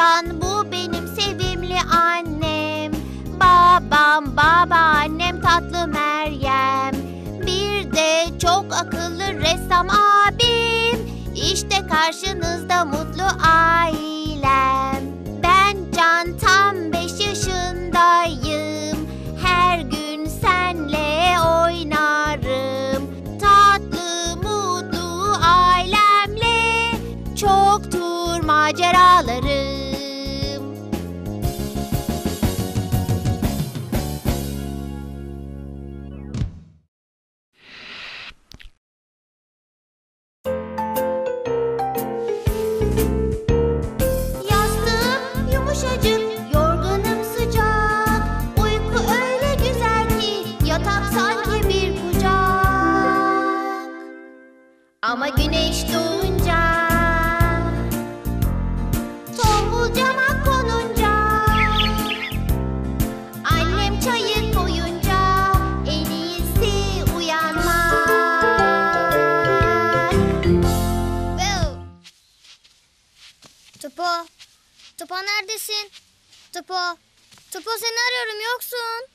Can bu benim sevimli annem. Babam, babaannem tatlı Meryem. Bir de çok akıllı ressam abim. İşte karşınızda mutlu ailem. Ben Can, tam 5 yaşındayım. Her gün senle oynarım. Tatlı mutlu ailemle çoktur maceralarım. Yastığım yumuşacık, yorganım sıcak. Uyku öyle güzel ki yatak sanki bir kucak. Ama güneş doğunca, tombul cama konunca, annem çayı koyunca en iyisi uyanmak. Topo, Topo neredesin? Topo, Topo seni arıyorum, yoksun.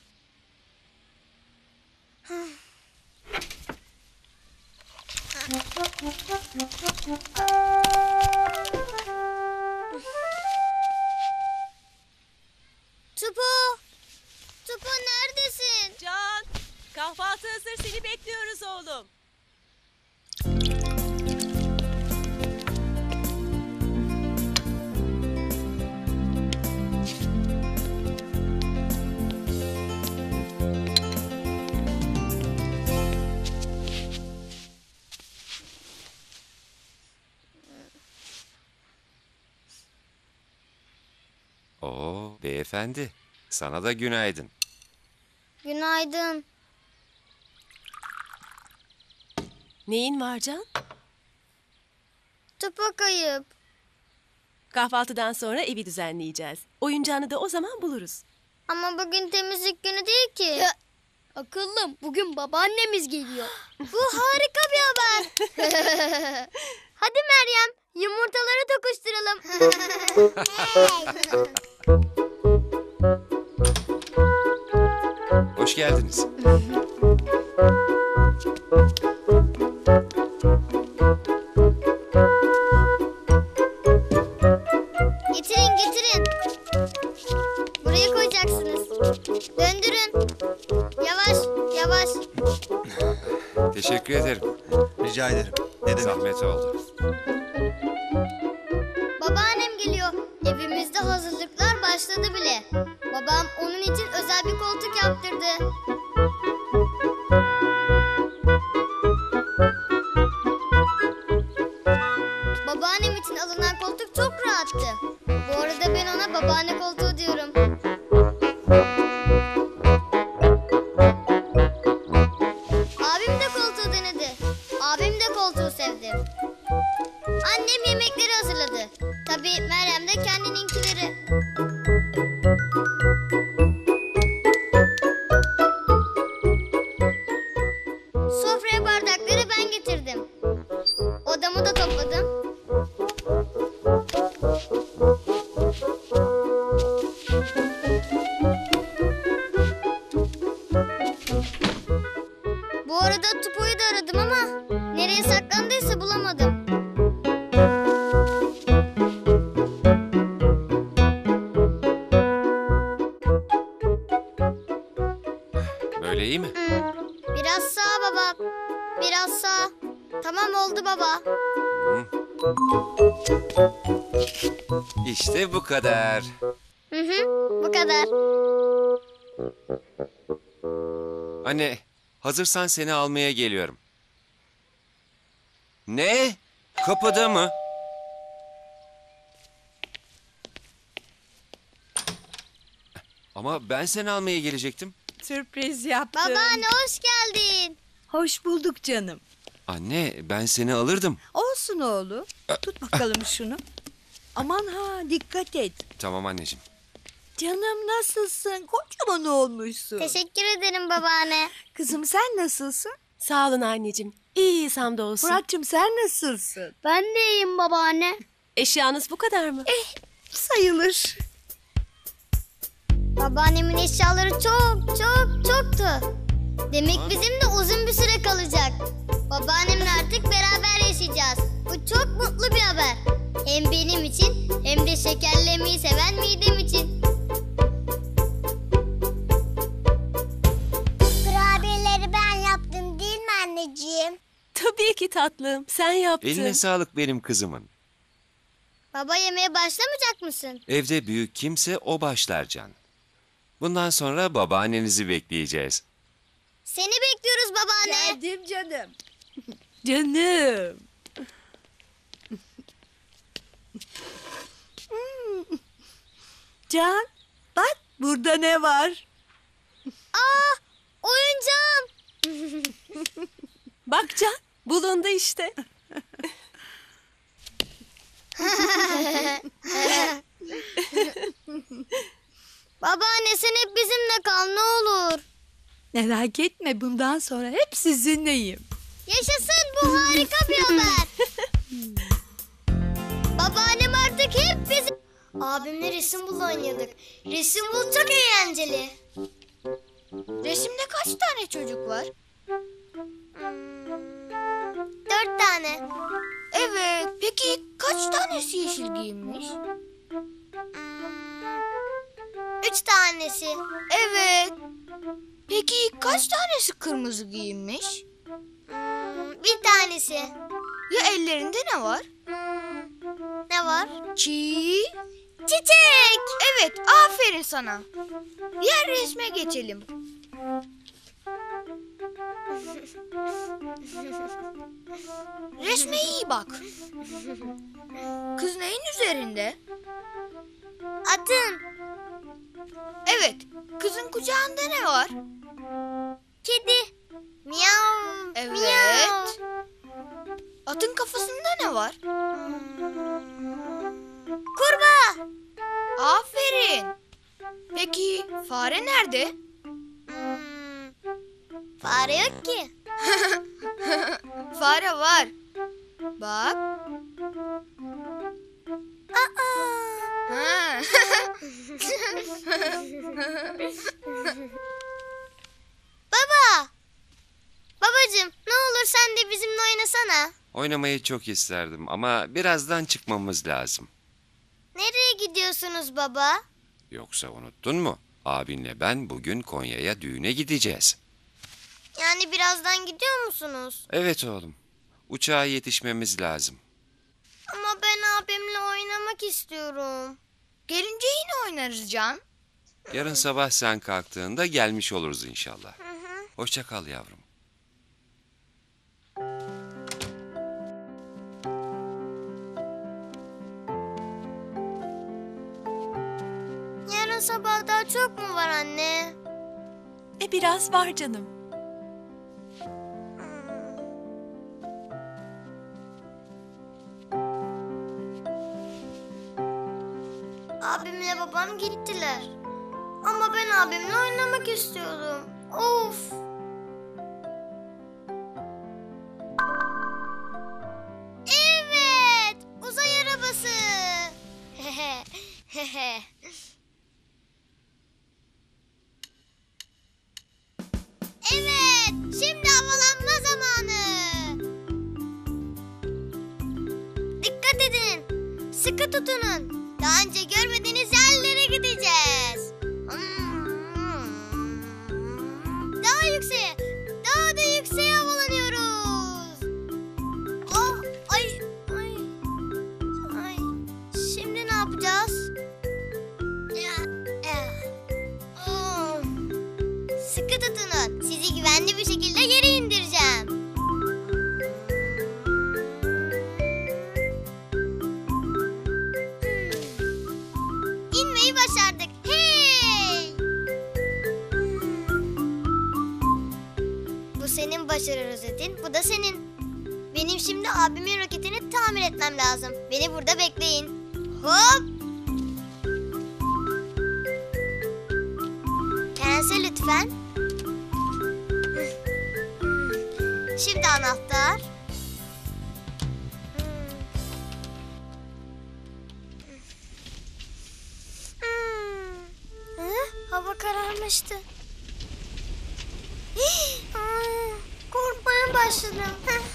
Topo, Topo neredesin? Can, kahvaltı hazır, seni bekliyoruz oğlum. Oo, beyefendi. Sana da günaydın. Günaydın. Neyin var Can? Topo kayıp. Kahvaltıdan sonra evi düzenleyeceğiz. Oyuncağını da o zaman buluruz. Ama bugün temizlik günü değil ki. Akıllım, bugün babaannemiz geliyor. Bu harika bir haber. Hadi Meryem, yumurtaları tokuşturalım. Hoş geldiniz. Getirin, getirin. Buraya koyacaksınız. Döndürün. Yavaş, yavaş. Teşekkür ederim. Rica ederim. Ne demek? Zahmet oldu. Babaannem geliyor. Evimizde hazırlıklar başladı bile. Babam onun için özel bir koltuk yaptırdı. Babaannem için alınan koltuk çok rahattı. Bu arada ben ona babaanne koltuğu diyorum. Abim de koltuğu denedi. Abim de koltuğu sevdi. Annem yemekleri hazırladı. Tabii Meryem de kendininkileri. Sofraya bardakları ben getirdim. Odamı da topladım. Bu arada Tupo'yu da aradım ama nereye saklandıysa bulamadım. Böyle iyi mi? Biraz sağ baba. Biraz sağ. Tamam oldu baba. İşte bu kadar. Hı hı, bu kadar. Anne, hazırsan seni almaya geliyorum. Ne? Kapıda mı? Ama ben seni almaya gelecektim. Sürpriz yaptım. Babaanne hoş geldin. Hoş bulduk canım. Anne, ben seni alırdım. Olsun oğlum. Tut bakalım şunu. Aman ha, dikkat et. Tamam anneciğim. Canım nasılsın? Kocaman olmuşsun. Teşekkür ederim babaanne. Kızım sen nasılsın? Sağ olun anneciğim. İyiyiz hamdolsun. Muratcığım sen nasılsın? Ben de iyiyim babaanne. Eşyanız bu kadar mı? sayılır. Babaannemin eşyaları çoktu. Demek bizimle uzun bir süre kalacak. Babaannemle artık beraber yaşayacağız. Bu çok mutlu bir haber. Hem benim için hem de şekerlemeyi seven midem için. Kurabiyeleri ben yaptım değil mi anneciğim? Tabii ki tatlım. Sen yaptın. Eline sağlık benim kızımın. Baba yemeğe başlamayacak mısın? Evde büyük kimse o başlar Can. Bundan sonra babaannenizi bekleyeceğiz. Seni bekliyoruz babaanne. Geldim canım. Canım. Can, bak burada ne var? Aa, oyuncağım. Bak Can, bulundu işte. Babaanne sen hep bizimle kal ne olur. Merak etme, bundan sonra hep sizinleyim. Yaşasın, bu harika bir haber. Babaannem artık hep bizim. Abimle resim bul oynuyorduk. Resim bul çok eğlenceli. Resimde kaç tane çocuk var? 4 tane. Evet. Peki kaç tanesi yeşil giyinmiş? 3 tanesi. Evet. Peki kaç tanesi kırmızı giyinmiş? Bir tanesi. Ya ellerinde ne var? Ne var? Çiçek. Evet, aferin sana. Diğer resme geçelim. Resme iyi bak. Kız neyin üzerinde? Atın. Evet, kızın kucağında ne var? Kedi. Miyav. Evet. Miyav. Atın kafasında ne var? Kurbağa. Aferin. Peki fare nerede? Fare yok ki. Fare var. Bak. Ha. Baba. Babacığım ne olur sen de bizimle oynasana. Oynamayı çok isterdim ama birazdan çıkmamız lazım. Nereye gidiyorsunuz baba? Yoksa unuttun mu? Abinle ben bugün Konya'ya düğüne gideceğiz. Yani birazdan gidiyor musunuz? Evet oğlum. Uçağa yetişmemiz lazım. Ama ben abimle oynamak istiyorum. Gelince yine oynarız Can. Yarın sabah sen kalktığında gelmiş oluruz inşallah. Hoşça kal yavrum. Yarın sabah daha çok mu var anne? Biraz var canım. Abimle babam gittiler. Ama ben abimle oynamak istiyordum. Of! Evet! Uzay arabası! Evet! Şimdi havalanma zamanı! Dikkat edin! Sıkı tutunun! Daha önce görmediğiniz yerlere gideceğiz. Daha yükseğe, daha da yükseğe havalanıyoruz. Oh, ay. Şimdi ne yapacağız? Oh. Sıkı tutunun. Sizi güvenli bir şekilde yere indireceğim. İnmeyi başardık. Hey! Bu senin başarı rozetin, bu da senin. Benim şimdi abimin roketini tamir etmem lazım. Beni burada bekleyin. Hop! Pense lütfen. Şimdi anahtar. yaklaştı. Korkmaya başladım.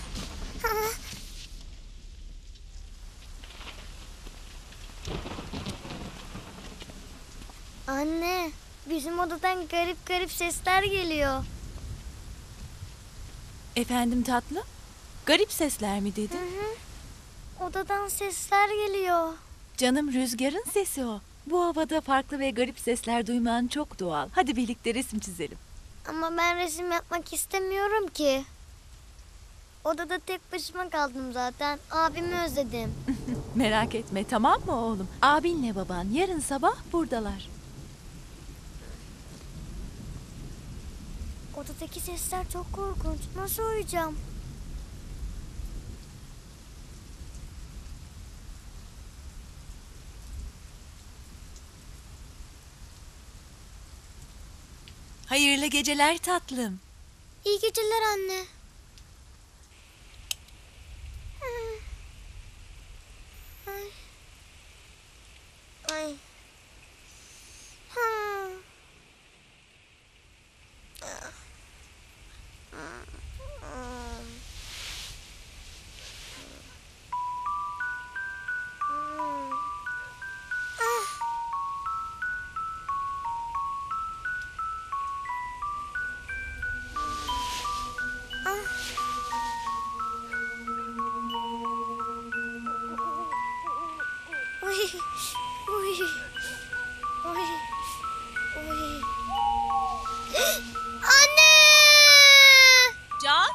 Anne, bizim odadan garip garip sesler geliyor. Efendim tatlım? Garip sesler mi dedin? Odadan sesler geliyor. Canım Rüzgar'ın sesi o. Bu havada farklı ve garip sesler duyman çok doğal. Hadi birlikte resim çizelim. Ama ben resim yapmak istemiyorum ki. Odada tek başıma kaldım zaten. Abimi özledim. Merak etme, tamam mı oğlum? Abinle baban yarın sabah buradalar. Odadaki sesler çok korkunç. Nasıl uyuyacağım? Hayırlı geceler tatlım. İyi geceler anne. Ay. Ay. Uy, uy, uy, uy. Anne! Can?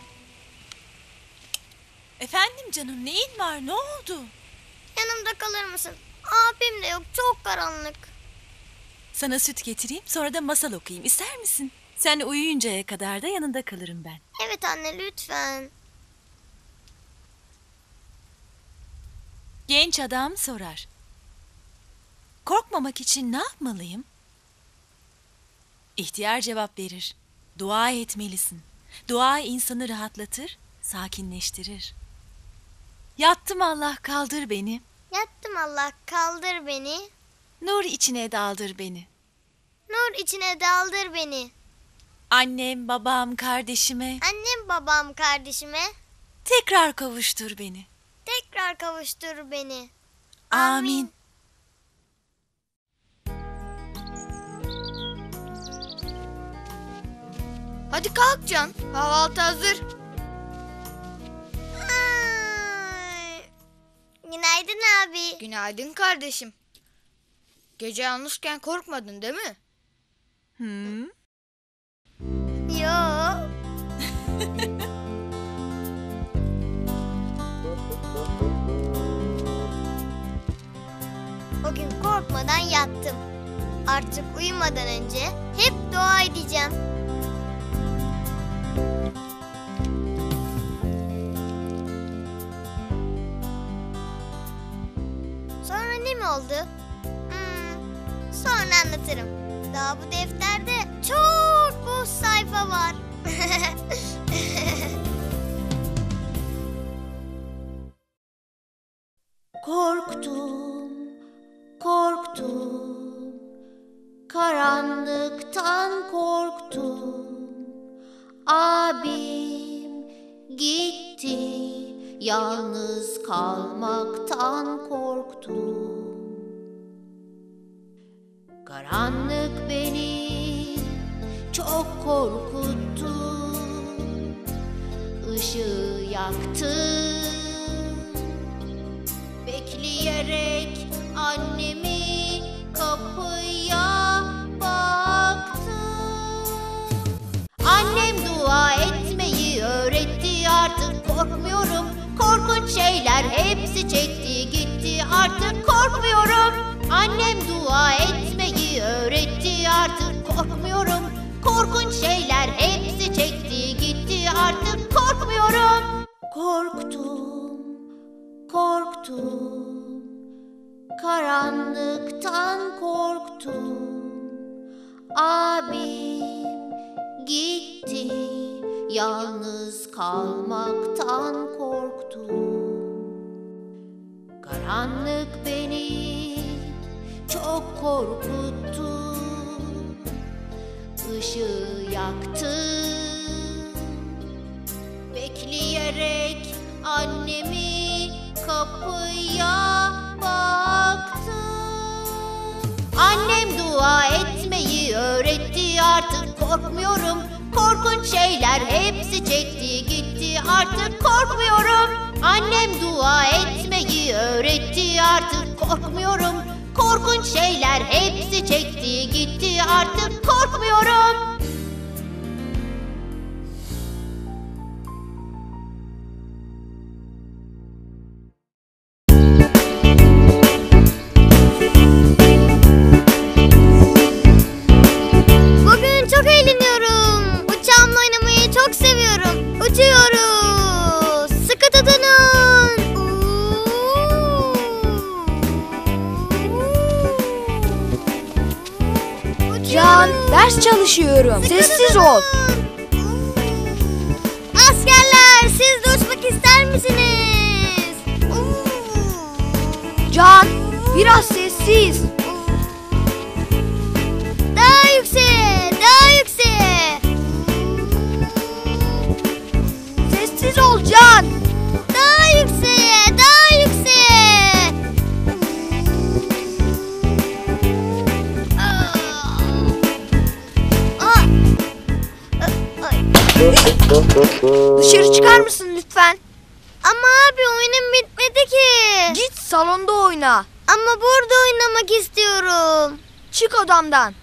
Efendim canım, neyin var, ne oldu? Yanımda kalır mısın? Abim de yok, çok karanlık. Sana süt getireyim, sonra da masal okuyayım, ister misin? Sen uyuyuncaya kadar da yanında kalırım ben. Evet anne, lütfen. Genç adam sorar. Korkmamak için ne yapmalıyım? İhtiyar cevap verir. Dua etmelisin. Dua insanı rahatlatır, sakinleştirir. Yattım Allah kaldır beni. Yattım Allah, kaldır beni. Nur içine daldır beni. Nur içine daldır beni. Annem, babam, kardeşime Annem, babam, kardeşime tekrar kavuştur beni. tekrar kavuştur beni. Amin. Hadi kalk Can. Kahvaltı hazır. Ay. Günaydın abi. Günaydın kardeşim. Gece yalnızken korkmadın değil mi? Yo. O gün korkmadan yattım. Artık uyumadan önce hep dua edeceğim. Sonra ne mi oldu? Sonra anlatırım. Daha bu defterde çok boş sayfa var. Korktum, korktum, karanlıktan korktum. Abim gitti, yalnız kalmaktan korktum. Karanlık beni çok korkuttu, ışığı yaktı. Bekleyerek annemi kapıya baktım. Annem dua etmeyi öğretti, artık korkmuyorum. Korkunç şeyler hepsi çekti gitti, artık korkmuyorum. Annem dua etmeyi öğretti, artık korkmuyorum. Korkunç şeyler hepsi çekti gitti, artık korkmuyorum. Korktum, korktum, karanlıktan korktum. Abim gitti, yalnız kalmaktan korktum. Karanlık beni çok korkuttu, ışığı yaktım. Bekleyerek annemi kapıya baktım. Annem dua etmeyi öğretti, artık korkmuyorum. Korkunç şeyler hepsi çekti gitti, artık korkmuyorum. Annem dua etmeyi öğretti, artık korkmuyorum. Korkunç şeyler hepsi çekti gitti, artık korkmuyorum. Bugün çok eğleniyorum. Uçağımla oynamayı çok seviyorum. Uçuyoruz. Sıkı tutunun. Can, ders çalışıyorum. Sessiz ol. Askerler, siz de uçmak ister misiniz? Can, biraz sessiz. Daha yükseğe, daha yükseğe. Sessiz ol Can. Daha yükseğe, daha yükseğe. Dışarı çıkar mısın lütfen? Ama abi oyunum bitmedi ki. Git salonda oyna. Ama burada oynamak istiyorum. Çık odamdan.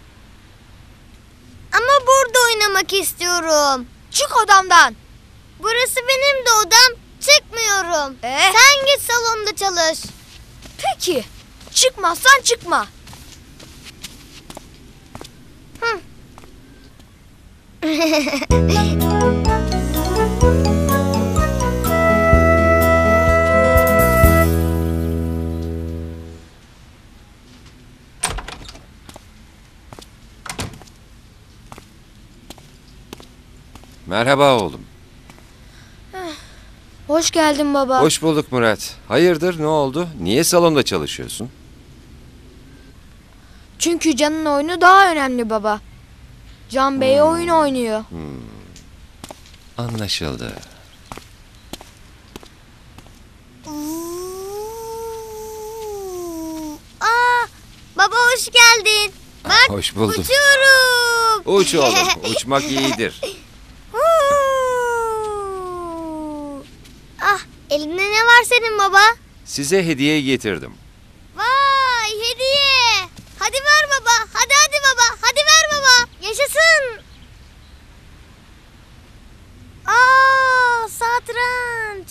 Ama burada oynamak istiyorum. Çık odamdan. Burası benim de odam. Çıkmıyorum. Sen git salonda çalış. Peki. Çıkmazsan çıkma. Merhaba oğlum. Hoş geldin baba. Hoş bulduk Murat. Hayırdır, ne oldu? Niye salonda çalışıyorsun? Çünkü Can'ın oyunu daha önemli baba. Can Bey oyun oynuyor. Anlaşıldı. Baba hoş geldin. Bak Hoş bulduk. uçuyorum. Uç oğlum, uçmak iyidir. Elinde ne var senin baba? Size hediye getirdim. Vay hediye. Hadi ver baba. Hadi baba. Hadi ver baba. Yaşasın. Satranç.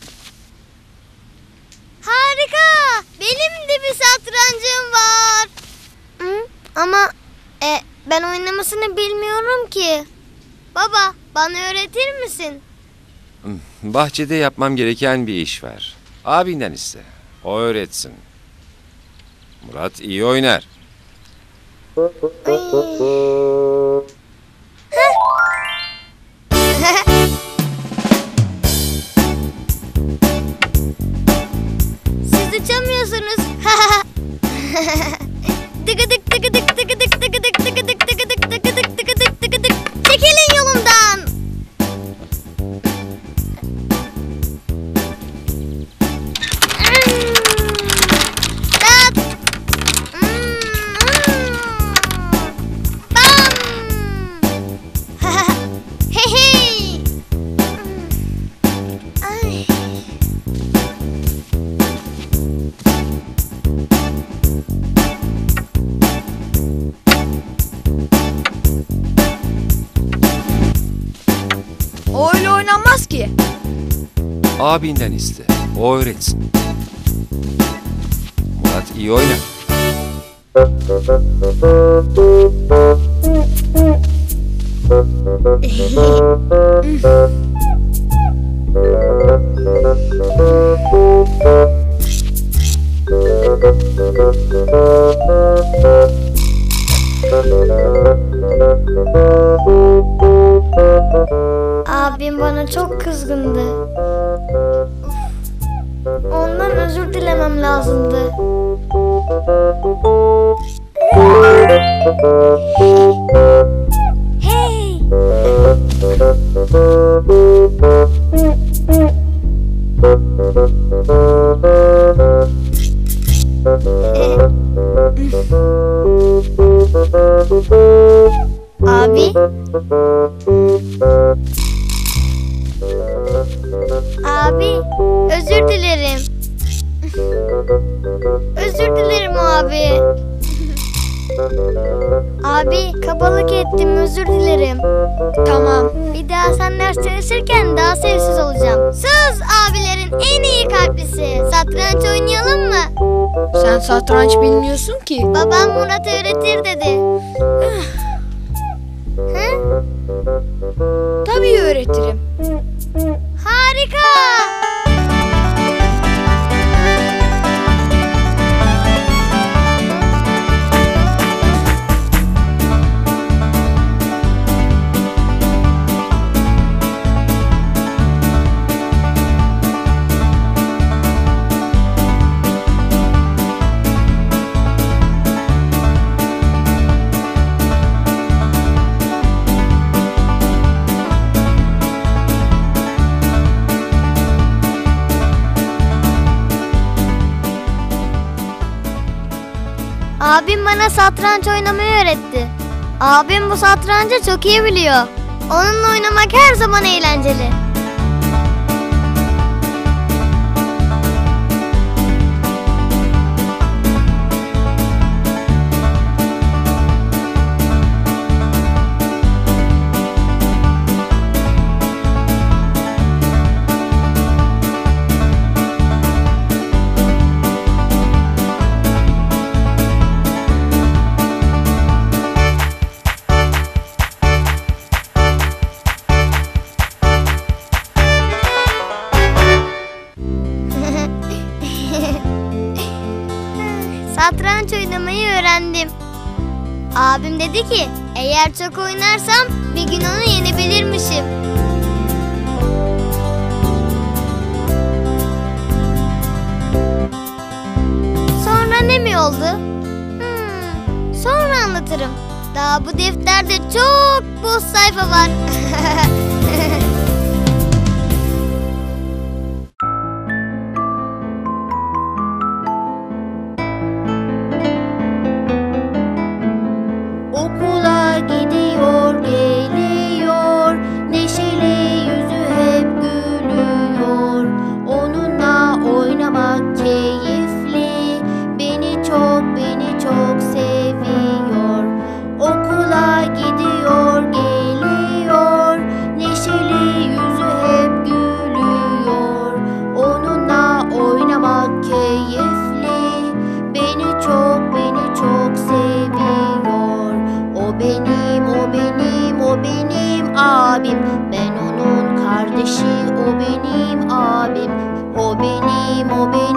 Harika. Benim de bir satrancım var. Ama ben oynamasını bilmiyorum ki. Baba bana öğretir misin? Bahçede yapmam gereken bir iş var. Abinden iste. O öğretsin. Murat iyi oynar. Siz uçamıyorsunuz. Tıkıdık tıkıdık tıkıdık tıkıdık tıkıdık tıkıdık tıkıdık tıkıdık tıkıdık. Çekilin yolumdan. Tat. Bam. Hey hey. Ay. O öyle oynanmaz ki. Abinden iste. O öğretsin. Murat iyi oynar. Abim bana çok kızgındı. Ondan özür dilemem lazımdı. Abi. Abi, özür dilerim. Özür dilerim abi. Abi, kabalık ettim, özür dilerim. Tamam. Bir daha sen ders çalışırken daha sessiz olacağım. Söz abilerin en iyi kalplisi. Satranç oynayalım mı? Sen satranç bilmiyorsun ki. Babam Murat öğretir dedi. Hı? Tabii öğretirim. Harika! Abim bana satranç oynamayı öğretti. Abim bu satrancı çok iyi biliyor. Onunla oynamak her zaman eğlenceli. Satranç oynamayı öğrendim. Abim dedi ki eğer çok oynarsam bir gün onu yenebilirmişim. Sonra ne mi oldu? Sonra anlatırım. Daha bu defterde çok boş sayfa var. Okula gidiyor, geliyor, neşeli yüzü hep gülüyor. Onunla oynamak keyifli, beni çok seviyor. Okula gidiyor, geliyor, neşeli yüzü hep gülüyor. Onunla oynamak keyifli, beni çok seviyor. O benim abim, ben onun kardeşi. O benim abim, o benim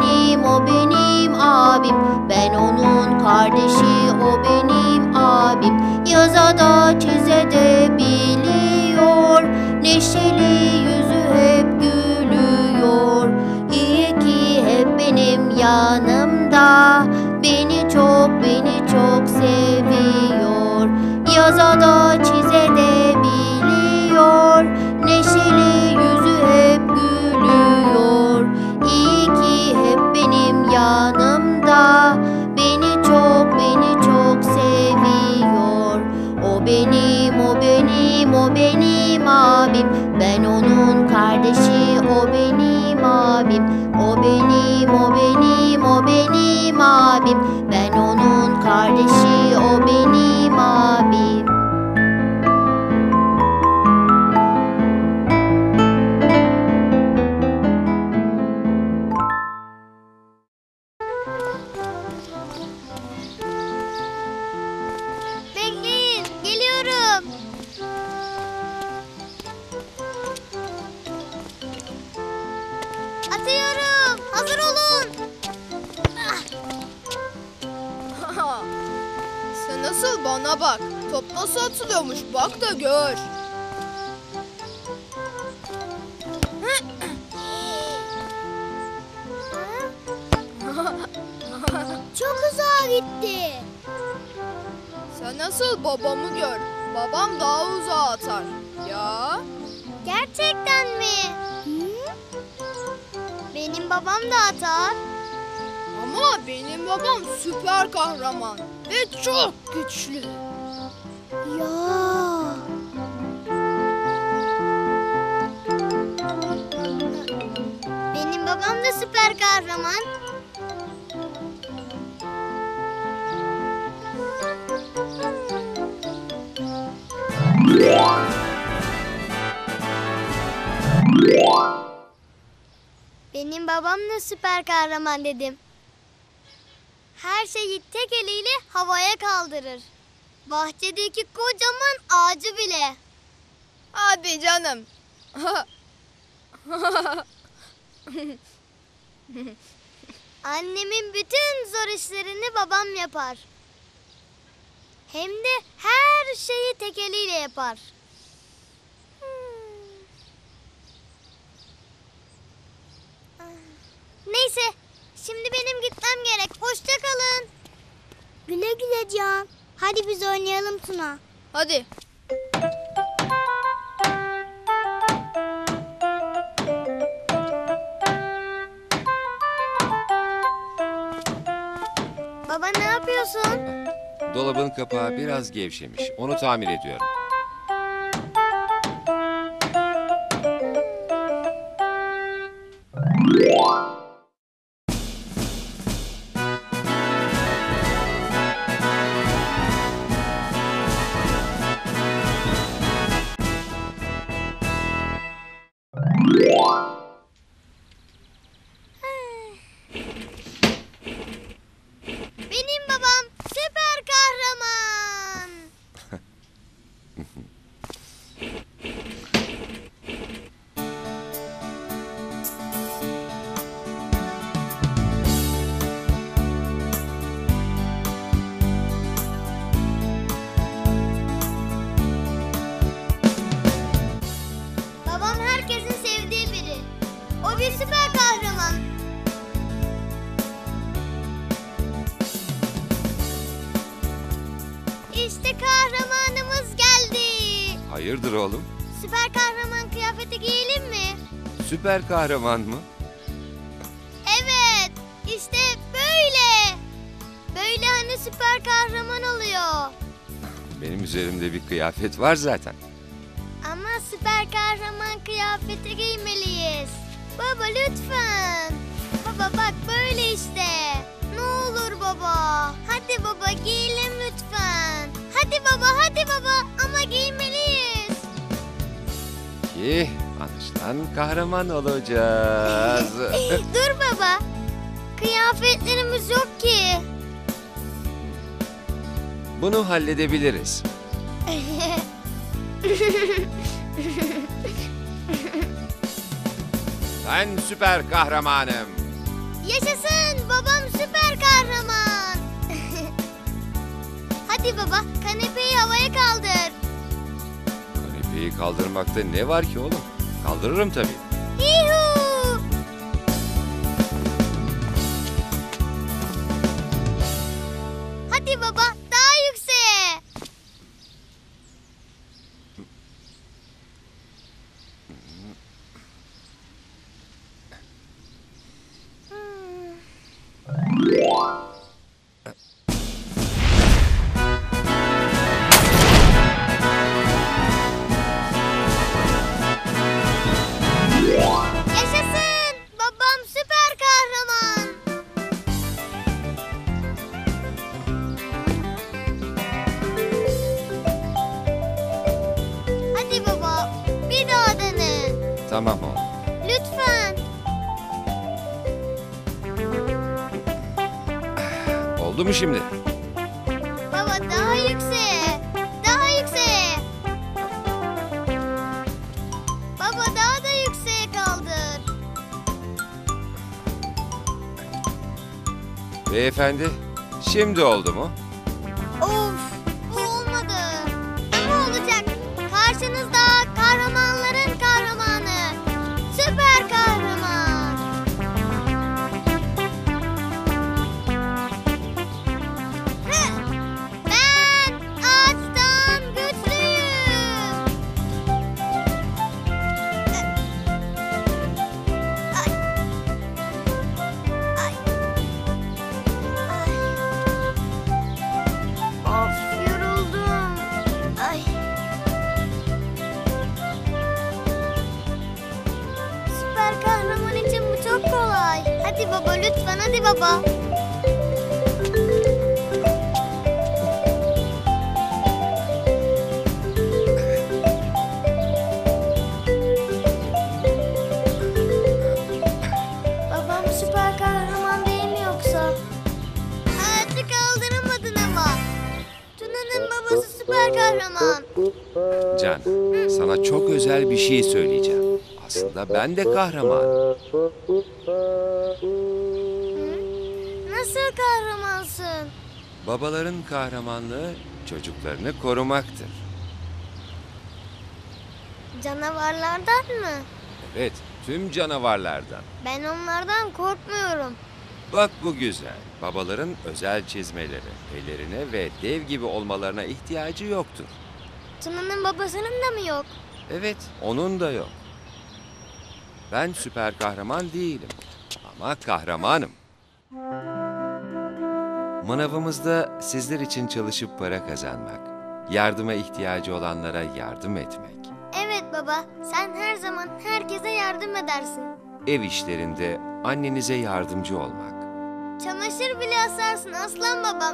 abim, ben onun kardeşi. O benim abim, yaza da çize de biliyor, neşeli yüzü hep gülüyor. İyi ki hep benim yanımda, beni çok seviyor. Yaza da çize de biliyor, neşeli yüzü hep gülüyor. İyi ki hep benim yanımda, beni çok seviyor. O benim abim, ben onun kardeşi. O benim abim, o benim abim, ben onun kardeşi. O benim abim. Bekleyin, geliyorum. Atıyorum, hazır olun. Sen nasıl, bana bak. Top nasıl atılıyormuş bak da gör. Çok uzağa gitti. Sen nasıl, babamı gör. Babam daha uzağa atar. Ya. Gerçekten mi? Benim babam da atar. Ama benim babam süper kahraman ve çok güçlü. Ya. Benim babam da süper kahraman. Benim babam da süper kahraman dedim. Her şeyi tek eliyle havaya kaldırır. Bahçedeki kocaman ağacı bile. Hadi canım. Annemin bütün zor işlerini babam yapar. Hem de her şeyi tek eliyle yapar. Neyse, şimdi benim gitmem gerek. Hoşça kalın. Güle güle Can. Hadi biz oynayalım Tuna. Hadi. Baba ne yapıyorsun? Dolabın kapağı biraz gevşemiş. Onu tamir ediyorum. Benim babam süper kahraman. Babam herkesin sevdiği biri. O bir süper kahraman. İşte kahramanımız geldi. Hayırdır oğlum? Süper kahraman kıyafeti giyelim mi? Süper kahraman mı? Evet, işte böyle. Böyle hani süper kahraman oluyor. Benim üzerimde bir kıyafet var zaten. Ama süper kahraman kıyafeti giymeliyiz. Baba lütfen. Baba bak böyle işte. Ne olur baba. Hadi baba giyelim lütfen. Hadi baba ama giymeliyiz. Ki anlaşılan kahraman olacağız. Dur baba. Kıyafetlerimiz yok ki. Bunu halledebiliriz. Ben süper kahramanım. Yaşasın babam süper kahraman. Hadi baba kanepeyi havaya kaldır. Kanepeyi kaldırmakta ne var ki oğlum? Kaldırırım tabii. Yuhuu. Hadi baba daha yükseğe. Yaşasın! Babam süper kahraman. Hadi baba, bir daha dene. Tamam oğlum. Lütfen. Oldu mu şimdi? Baba daha yükseğe. Daha yükseğe. Baba daha da yükseğe kaldır. Beyefendi, şimdi oldu mu? Of, bu olmadı. Ama olacak. Karşınızda kahramanların kahramanı. Süper kahraman. Hı, ben ağaçtan güçlüyüm. Hadi baba lütfen hadi baba. Babam süper kahraman değil mi yoksa? Ağacı kaldıramadın ama. Tuna'nın babası süper kahraman. Can, sana çok özel bir şey söyleyeceğim. Aslında ben de kahraman. Nasıl kahramansın? Babaların kahramanlığı çocuklarını korumaktır. Canavarlardan mı? Evet, tüm canavarlardan. Ben onlardan korkmuyorum. Bak bu güzel. Babaların özel çizmeleri, ellerine ve dev gibi olmalarına ihtiyacı yoktur. Tuna'nın babasının da mı yok? Evet, onun da yok. Ben süper kahraman değilim ama kahramanım. Manavımızda sizler için çalışıp para kazanmak, yardıma ihtiyacı olanlara yardım etmek, Evet baba, sen her zaman herkese yardım edersin. ev işlerinde annenize yardımcı olmak, Çamaşır bile asarsın aslan babam.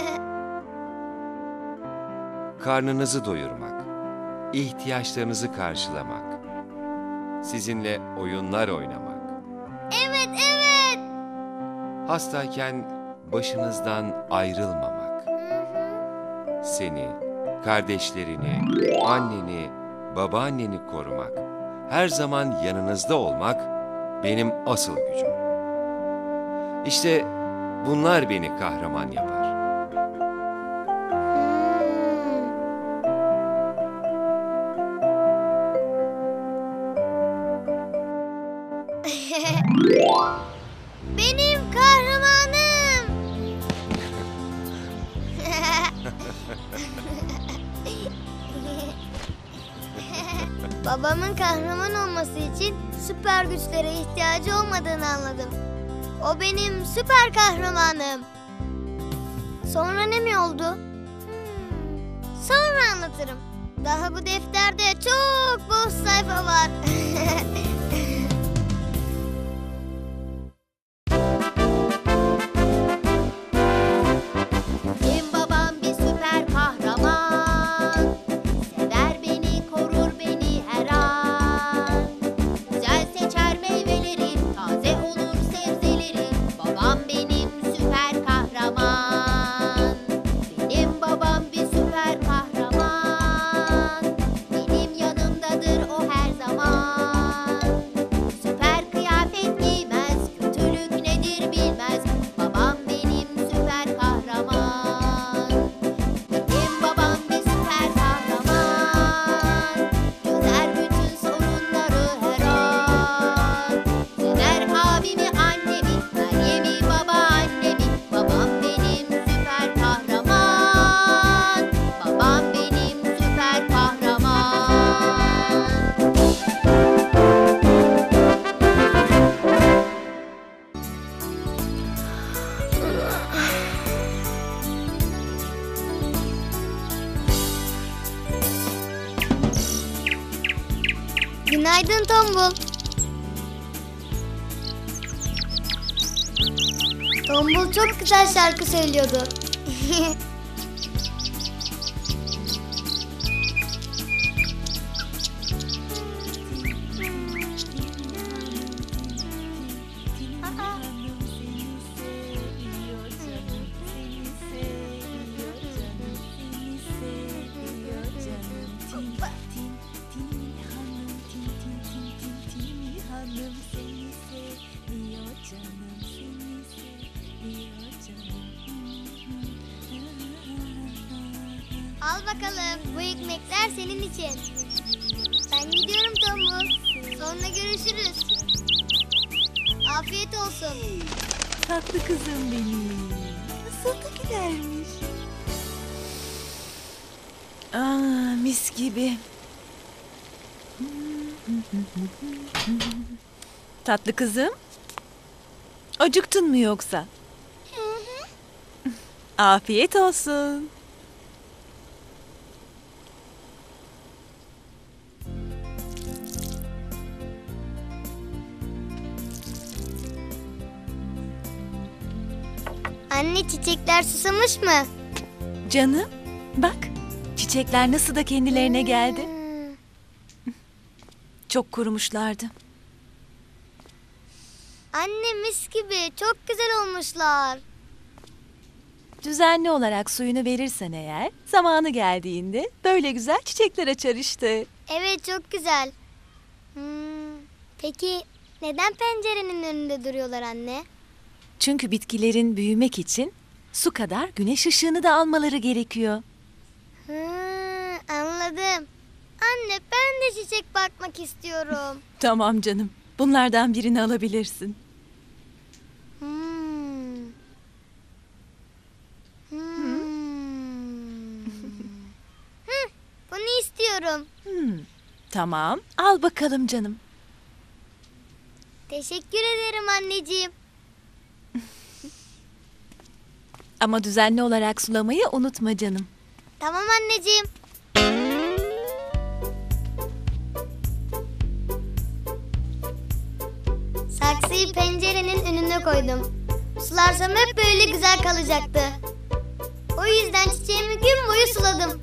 karnınızı doyurmak, ihtiyaçlarınızı karşılamak, sizinle oyunlar oynamak, Evet, evet. hastayken başınızdan ayrılmamak, seni, kardeşlerini, anneni, babaanneni korumak, her zaman yanınızda olmak benim asıl gücüm. İşte bunlar beni kahraman yapar. Benim kahramanım. Babamın kahraman olması için süper güçlere ihtiyacı olmadığını anladım. O benim süper kahramanım. Sonra ne mi oldu? Sonra anlatırım. Daha bu defterde çok boş sayfa var. Benim babam bir süper kahraman. Sever beni, korur beni her an. Güzel seçer meyveleri, taze olur sebzeleri. Babam benim süper kahraman. Benim babam bir süper kahraman. Benim yanımdadır o her zaman. Süper kıyafet giymez, kötülük nedir bilmez. Babam benim süper kahraman. Benim babam bir süper kahraman. Çözer bütün sorunları her an. Sever abimi, annemi, Meryem'i, babaannemi. Babam benim süper kahraman. Babam benim süper kahraman. Günaydın Tombul. Tombul çok güzel şarkı söylüyordu. Al bakalım, bu ekmekler senin için. Ben gidiyorum Tombul. Sonra görüşürüz. Afiyet olsun. Tatlı kızım benim. Nasıl da gülermiş. Aa, mis gibi. Tatlı kızım. Acıktın mı yoksa? Afiyet olsun. Anne çiçekler susamış mı? Canım, bak. Çiçekler nasıl da kendilerine geldi. Çok kurumuşlardı. Anne mis gibi çok güzel olmuşlar. Düzenli olarak suyunu verirsen eğer, zamanı geldiğinde böyle güzel çiçekler açar işte. Evet çok güzel. Peki neden pencerenin önünde duruyorlar anne? Çünkü bitkilerin büyümek için su kadar güneş ışığını da almaları gerekiyor. Anladım. Anne ben de çiçek bakmak istiyorum. Tamam canım, bunlardan birini alabilirsin. Bunu istiyorum. Tamam, al bakalım canım. Teşekkür ederim anneciğim. Ama düzenli olarak sulamayı unutma canım. Tamam anneciğim. Saksıyı pencerenin önüne koydum. Sularsam hep böyle güzel kalacaktı. O yüzden çiçeğimi gün boyu suladım.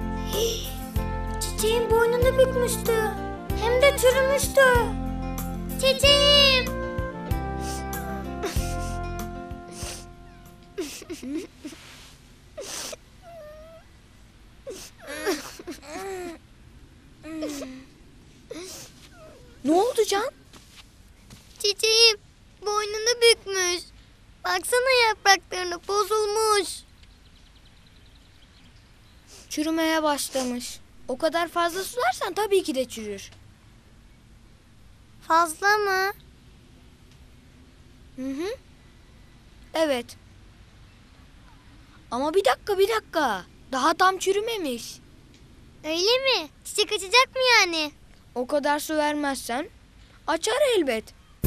Çiçeğin boynunu bükmüştü. Hem de çürümüştü. Çiçeğim. Ne oldu Can? Çiçeğim boynunu bükmüş. Baksana yapraklarını bozulmuş. Çürümeye başlamış. O kadar fazla sularsan tabii ki de çürür. Fazla mı? Hı hı. Evet. Ama bir dakika. Daha tam çürümemiş. Öyle mi? Çiçek açacak mı yani? O kadar su vermezsen açar elbet.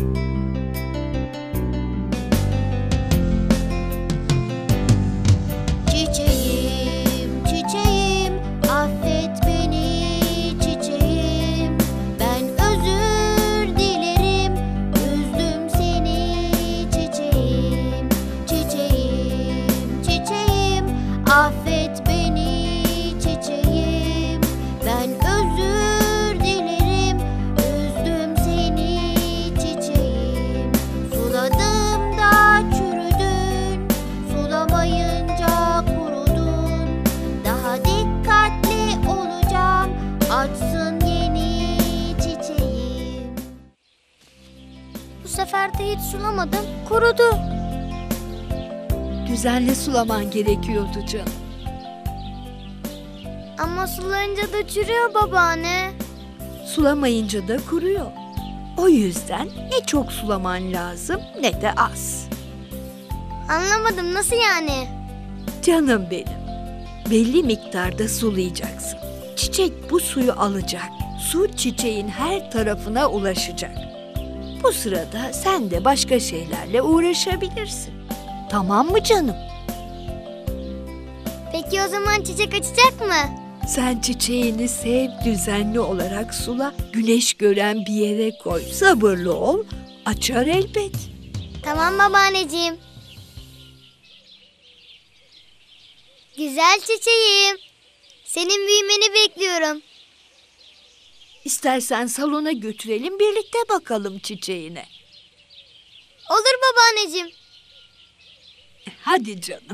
Çiçeğim, çiçeğim, affet beni çiçeğim. Ben özür dilerim, üzdüm seni çiçeğim. Çiçeğim, çiçeğim, affet beni çiçeğim. Ben özür dilerim, üzdüm seni çiçeğim. Suladım da çürüdün, sulamayınca kurudun. Daha dikkatli olacağım, açsın yeni çiçeğim. Bu sefer de hiç sulamadım. Kurudu. Düzenli sulaman gerekiyordu canım. Ama sulayınca da çürüyor babaanne. Sulamayınca da kuruyor. O yüzden ne çok sulaman lazım ne de az. Anlamadım, nasıl yani? Canım benim. Belli miktarda sulayacaksın. Çiçek bu suyu alacak. Su çiçeğin her tarafına ulaşacak. Bu sırada sen de başka şeylerle uğraşabilirsin. Tamam mı canım? Peki o zaman çiçek açacak mı? Sen çiçeğini sev, düzenli olarak sula, güneş gören bir yere koy. Sabırlı ol, açar elbet. Tamam babaanneciğim. Güzel çiçeğim. Senin büyümeni bekliyorum. İstersen salona götürelim, birlikte bakalım çiçeğine. Olur babaanneciğim. Hadi canım.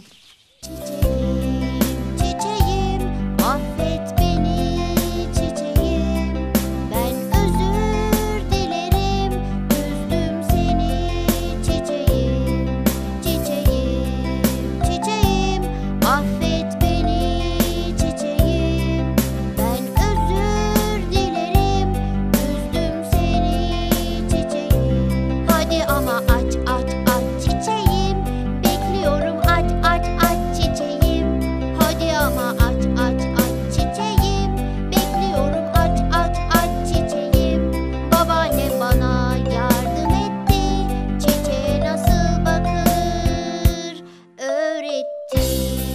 Çiçeğim, affet beni çiçeğim. Ben özür dilerim, üzdüm seni çiçeğim. Çiçeğim, çiçeğim, affet beni çiçeğim. Ben özür dilerim, üzdüm seni çiçeğim. Hadi ama aç çiçeğim. Bekliyorum aç çiçeğim. Hadi ama aç çiçeğim. Bekliyorum aç çiçeğim. Babaannem bana yardım etti. Çiçeğe nasıl bakılır öğretti.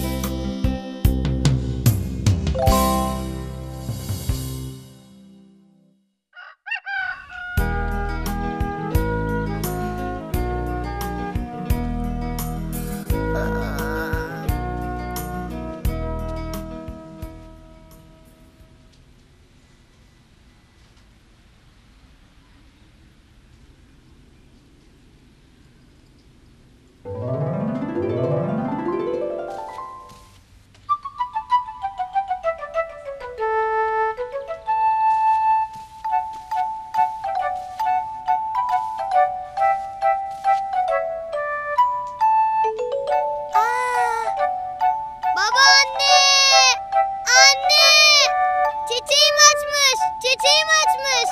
Babaanne! Anne! Çiçeğim açmış. Çiçeğim açmış.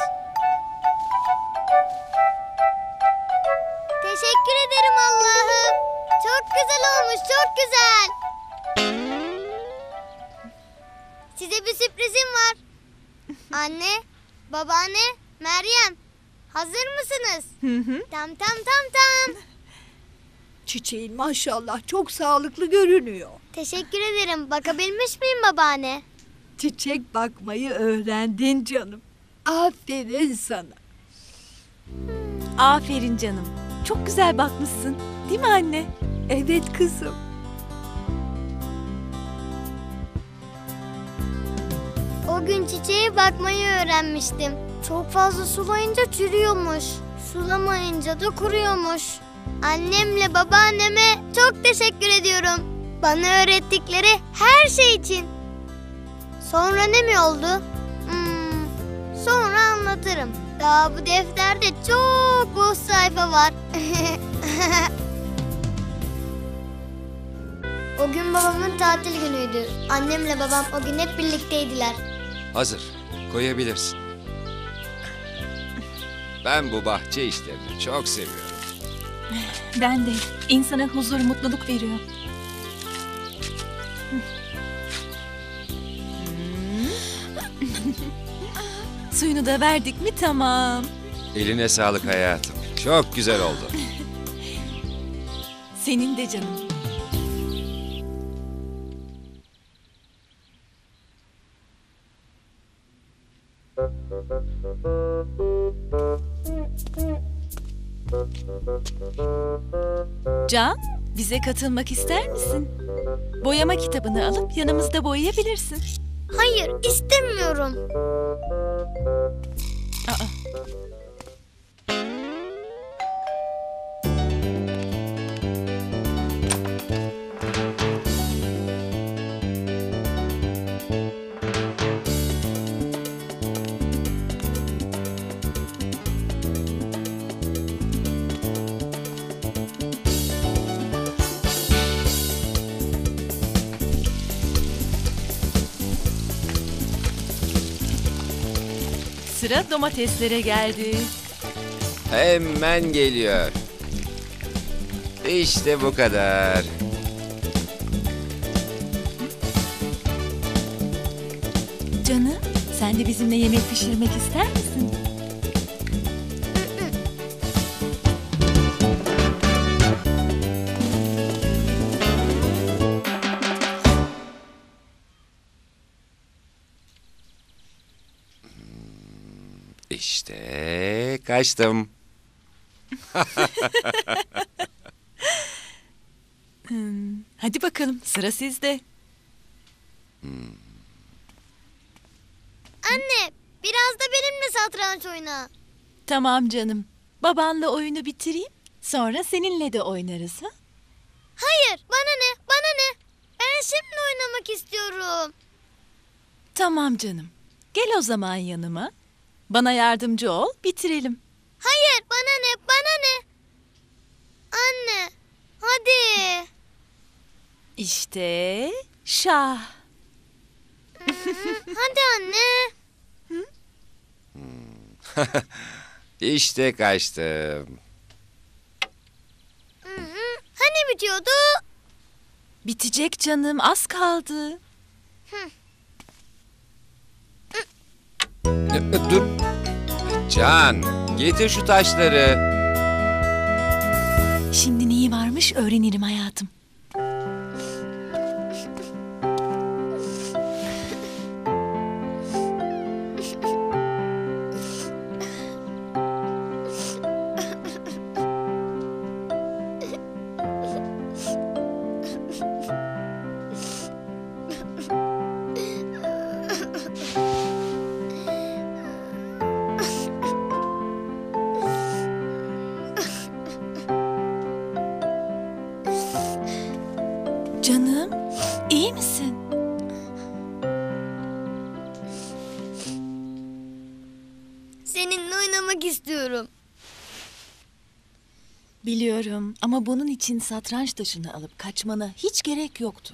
Teşekkür ederim Allah'ım. Çok güzel olmuş, çok güzel. Size bir sürprizim var. Anne, babaanne, Meryem. Hazır mısınız? Tam. Çiçeğin maşallah çok sağlıklı görünüyor. Teşekkür ederim. Bakabilmiş miyim babaanne? Çiçek bakmayı öğrendin canım. Aferin sana. Aferin canım. Çok güzel bakmışsın. Değil mi anne? Evet kızım. O O gün çiçeğe bakmayı öğrenmiştim. Çok fazla sulayınca çürüyormuş. Sulamayınca da kuruyormuş. Annemle babaanneme çok teşekkür ediyorum. Bana öğrettikleri her şey için. Sonra ne mi oldu? Sonra anlatırım. Daha bu defterde çok boş sayfa var. O gün babamın tatil günüydü. Annemle babam o gün hep birlikteydiler. Hazır. Koyabilirsin. Ben bu bahçe işlerini çok seviyorum. Ben de. İnsana huzur, mutluluk veriyor. Suyunu da verdik mi tamam. Eline sağlık hayatım. Çok güzel oldu. Senin de canım. Can, bize katılmak ister misin? Boyama kitabını alıp yanımızda boyayabilirsin. Hayır, istemiyorum. Aa. Sıra domateslere geldi. Hemen geliyor. İşte bu kadar. Canım, sen de bizimle yemek pişirmek ister misin? İşte kaçtım. Hadi bakalım, sıra sizde. Anne, biraz da benimle satranç oyna. Tamam canım. Babanla oyunu bitireyim. Sonra seninle de oynarız ha? Hayır, bana ne, bana ne? Ben şimdi oynamak istiyorum. Tamam canım. Gel o zaman yanıma. Bana yardımcı ol, bitirelim. Hayır, bana ne, bana ne? Anne, hadi. İşte şah. Hadi anne. İşte kaçtım. Hani bitiyordu? Bitecek canım, az kaldı. Dur. Can, getir şu taşları. Şimdi neyi varmış öğrenirim hayatım. Canım, iyi misin? Seninle oynamak istiyorum. Biliyorum ama bunun için satranç taşını alıp kaçmana hiç gerek yoktu.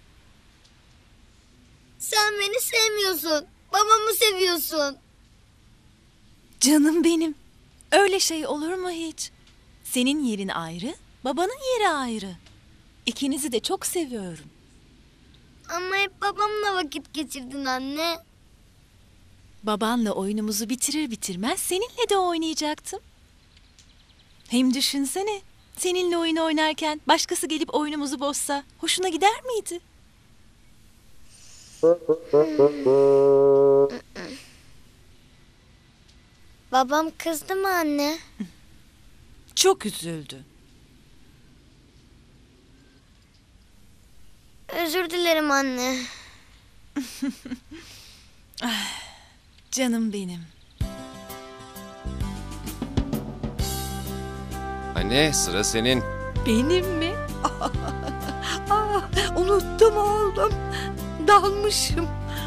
Sen beni sevmiyorsun. Babamı seviyorsun. Canım benim. Öyle şey olur mu hiç? Senin yerin ayrı, babanın yeri ayrı. İkinizi de çok seviyorum. Ama hep babamla vakit geçirdin anne. Babanla oyunumuzu bitirir bitirmez seninle de oynayacaktım. Hem düşünsene, seninle oyun oynarken başkası gelip oyunumuzu bozsa hoşuna gider miydi? Babam kızdı mı anne? Çok üzüldü. Özür dilerim anne. Canım benim. Anne, sıra senin. Benim mi? Unuttum oğlum. Dalmışım.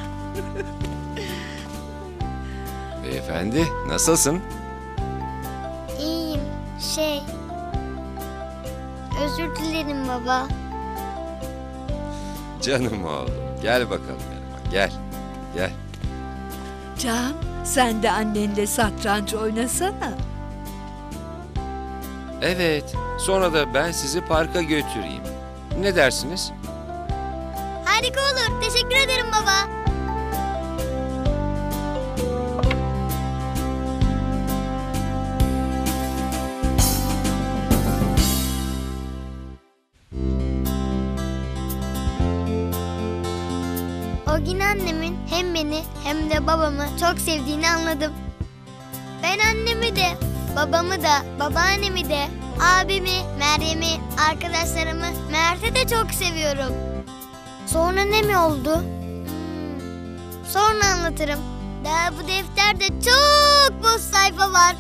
Beyefendi, nasılsın? İyiyim. Özür dilerim baba. Canım oğlum. Gel bakalım yanıma. Gel. Gel. Can, sen de annenle satranç oynasana. Evet. Sonra da ben sizi parka götüreyim. Ne dersiniz? Harika olur. Teşekkür ederim baba. O gün annemin hem beni hem de babamı çok sevdiğini anladım. Ben annemi de, babamı da, babaannemi de, abimi, Meryem'i, arkadaşlarımı, Mert'i de çok seviyorum. Sonra ne mi oldu? Sonra anlatırım. Daha bu defterde çok boş sayfa var.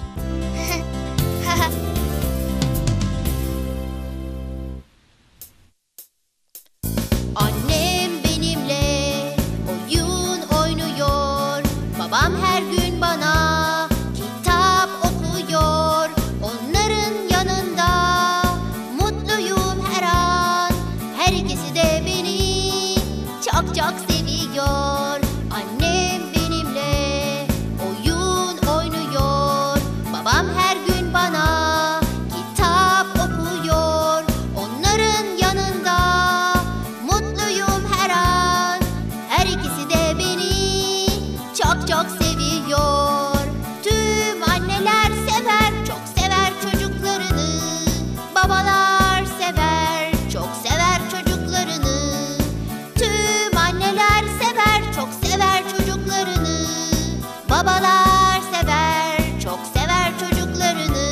Annem benimle oyun oynuyor. Babam her gün bana kitap okuyor. Onların yanında mutluyum her an. Herkesi de beni çok çok seviyor. Annem benimle oyun oynuyor. Babam her gün bana kitap okuyor. Onların yanında mutluyum her an. Her ikisi de beni çok çok seviyor. Tüm anneler sever, çok sever çocuklarını. Babalar sever, çok sever çocuklarını. Tüm anneler sever, çok sever çocuklarını. Babalar sever, çok sever çocuklarını.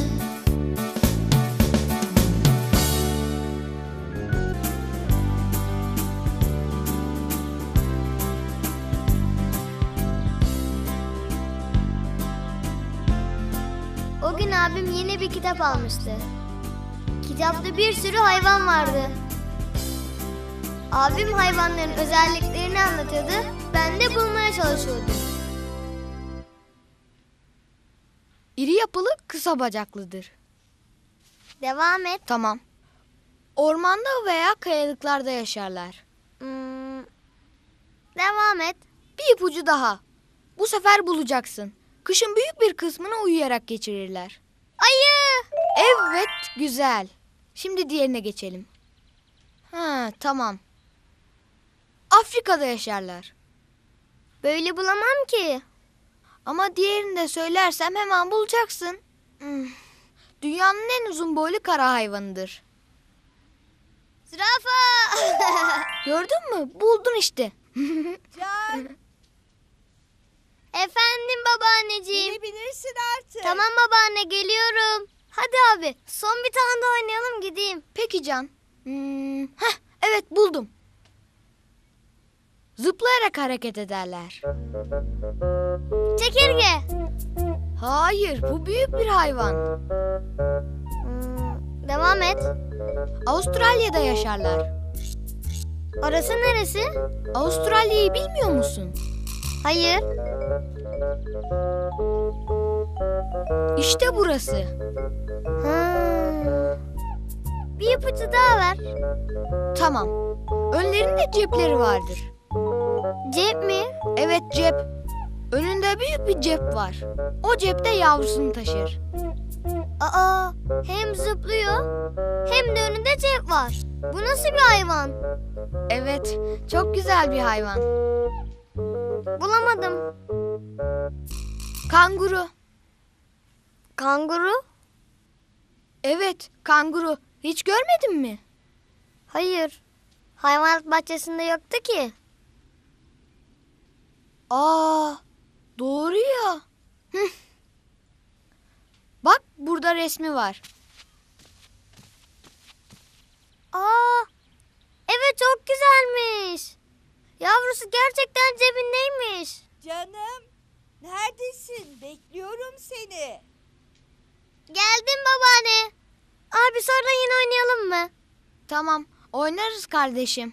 O gün abim yeni bir kitap almıştı. Kitapta bir sürü hayvan vardı. Abim hayvanların özelliklerini anlatıyordu. Ben de bulmaya çalışıyordum. İri yapılı, kısa bacaklıdır. Devam et. Tamam. Ormanda veya kayalıklarda yaşarlar. Devam et. Bir ipucu daha. Bu sefer bulacaksın. Kışın büyük bir kısmını uyuyarak geçirirler. Ayı. Evet, güzel. Şimdi diğerine geçelim. Tamam. Afrika'da yaşarlar. Böyle bulamam ki. Ama diğerini de söylersem hemen bulacaksın. Dünyanın en uzun boylu kara hayvanıdır. Zürafa. Gördün mü? Buldun işte. Efendim babaanneciğim. Gelebilirsin artık. Tamam babaanne, geliyorum. Hadi abi, son bir tane daha oynayalım, gideyim. Peki Can. Evet, buldum. Zıplayarak hareket ederler. Çekirge. Hayır, bu büyük bir hayvan. Devam et. Avustralya'da yaşarlar. Orası neresi? Avustralya'yı bilmiyor musun? Hayır. İşte burası. Bir ipucu daha ver. Tamam. Önlerinde cepleri vardır. Cep mi? Evet, cep. Önünde büyük bir cep var. O cepte yavrusunu taşır. Aa, hem zıplıyor hem de önünde cep var. Bu nasıl bir hayvan? Evet, çok güzel bir hayvan. Bulamadım. Kanguru. Kanguru? Evet, kanguru. Hiç görmedin mi? Hayır. Hayvanat bahçesinde yoktu ki. Doğru ya. Bak, burada resmi var. Evet, çok güzelmiş. Yavrusu gerçekten cebindeymiş. Canım, neredesin? Bekliyorum seni. Geldim babaanne. Abi sonra yine oynayalım mı? Tamam, oynarız kardeşim.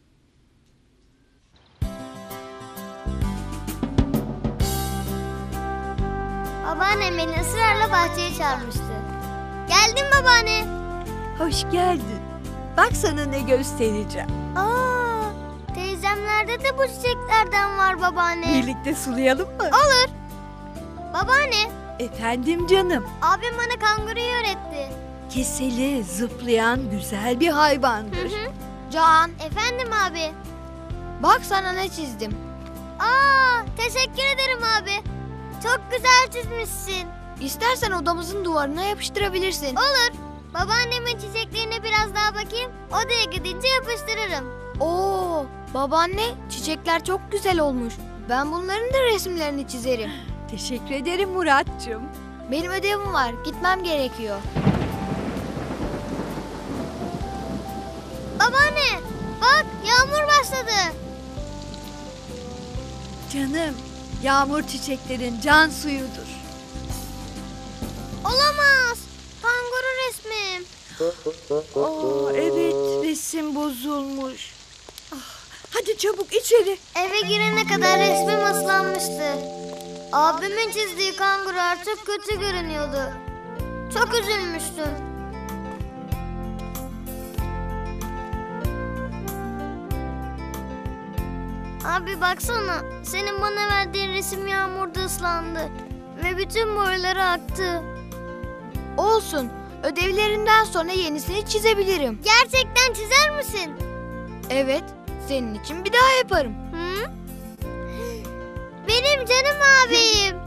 Babaannem beni ısrarla bahçeye çağırmıştı. Geldim babaanne. Hoş geldin. Bak sana ne göstereceğim. Aa, teyzemlerde de bu çiçeklerden var babaanne. Birlikte sulayalım mı? Olur. Babaanne, Efendim canım. abim bana kanguruyu öğretti. Keseli, zıplayan güzel bir hayvandır. Can, Efendim abi. bak sana ne çizdim. Aa, teşekkür ederim abi. Çok güzel çizmişsin. İstersen odamızın duvarına yapıştırabilirsin. Olur. Babaannemin çiçeklerine biraz daha bakayım. Odaya gidince yapıştırırım. Oo, babaanne, çiçekler çok güzel olmuş. Ben bunların da resimlerini çizerim. Teşekkür ederim Muratcığım. Benim ödevim var, gitmem gerekiyor. Babaanne, bak yağmur başladı. Canım, yağmur çiçeklerin can suyudur. Olamaz. Kanguru resmim. Evet, resim bozulmuş. Hadi çabuk içeri. Eve girene kadar resmim ıslanmıştı. Abimin çizdiği kanguru artık kötü görünüyordu. Çok üzülmüştüm. Abi baksana, senin bana verdiğin resim yağmurda ıslandı ve bütün boyaları aktı. Olsun, ödevlerinden sonra yenisini çizebilirim. Gerçekten çizer misin? Evet, senin için bir daha yaparım. Hı? Benim canım abim.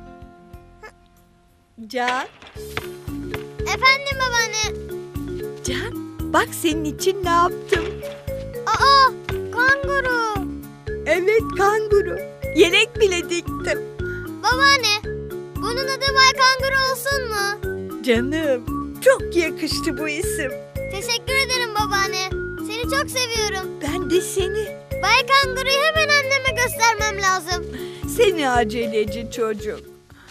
Can, Efendim babaanne. Can, bak senin için ne yaptım. Aa, kanguru. Evet, kanguru. Yelek bile diktim. Babaanne, bunun adı Bay Kanguru olsun mu? Canım, çok yakıştı bu isim. Teşekkür ederim babaanne. Seni çok seviyorum. Ben de seni. Bay Kanguru'yu hemen anneme göstermem lazım. Seni aceleci çocuk.